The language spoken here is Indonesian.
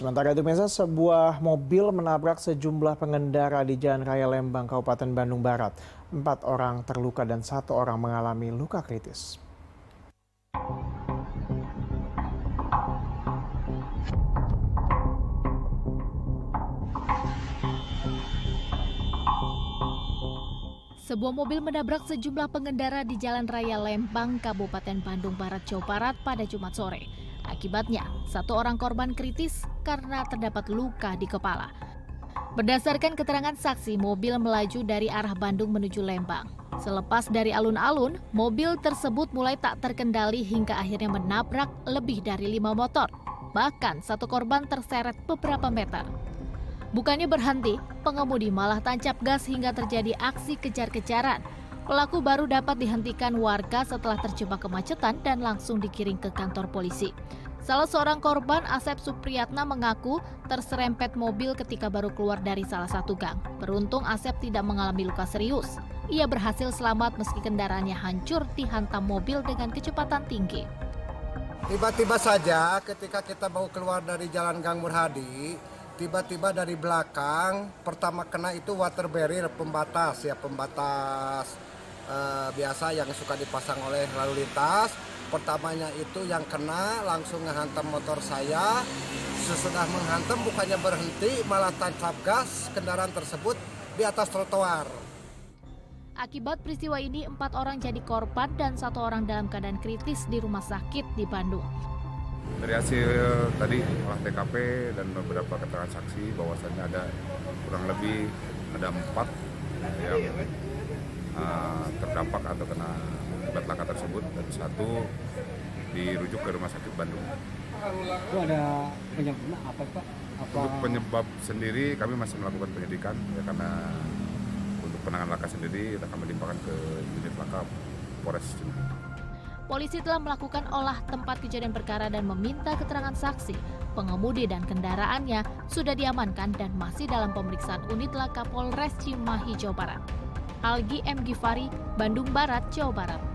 Sementara itu, Mesa, sebuah mobil menabrak sejumlah pengendara di Jalan Raya Lembang, Kabupaten Bandung Barat. 4 orang terluka dan 1 orang mengalami luka kritis. Sebuah mobil menabrak sejumlah pengendara di Jalan Raya Lembang, Kabupaten Bandung Barat, Jawa Barat pada Jumat sore. Akibatnya, 1 orang korban kritis karena terdapat luka di kepala. Berdasarkan keterangan saksi, mobil melaju dari arah Bandung menuju Lembang. Selepas dari alun-alun, mobil tersebut mulai tak terkendali hingga akhirnya menabrak lebih dari 5 motor. Bahkan 1 korban terseret beberapa meter. Bukannya berhenti, pengemudi malah tancap gas hingga terjadi aksi kejar-kejaran. Pelaku baru dapat dihentikan warga setelah terjebak kemacetan dan langsung dikirim ke kantor polisi. Salah seorang korban, Asep Supriyatna, mengaku terserempet mobil ketika baru keluar dari salah satu gang. Beruntung Asep tidak mengalami luka serius. Ia berhasil selamat meski kendaraannya hancur dihantam mobil dengan kecepatan tinggi. Tiba-tiba saja ketika kita mau keluar dari Jalan Gang Murhadi, tiba-tiba dari belakang pertama kena itu water barrier, pembatas biasa yang suka dipasang oleh lalu lintas. Pertamanya itu yang kena langsung menghantam motor saya. Sesudah menghantam bukannya berhenti, malah tancap gas kendaraan tersebut di atas trotoar. Akibat peristiwa ini 4 orang jadi korban dan 1 orang dalam keadaan kritis di rumah sakit di Bandung. Dari hasil tadi olah TKP dan beberapa keterangan saksi bahwasannya ada kurang lebih 4 yang terdampak atau kena akibat laka tersebut dan 1 dirujuk ke rumah sakit Bandung. Itu ada penyebabnya apa, Pak? Untuk penyebab sendiri kami masih melakukan penyidikan ya, karena untuk penanganan laka sendiri akan dilimpahkan ke unit laka Polres Cimahi. Polisi telah melakukan olah tempat kejadian perkara dan meminta keterangan saksi. Pengemudi dan kendaraannya sudah diamankan dan masih dalam pemeriksaan unit laka Polres Cimahi, Jawa Barat. Algi M. Gifari, Bandung Barat, Jawa Barat.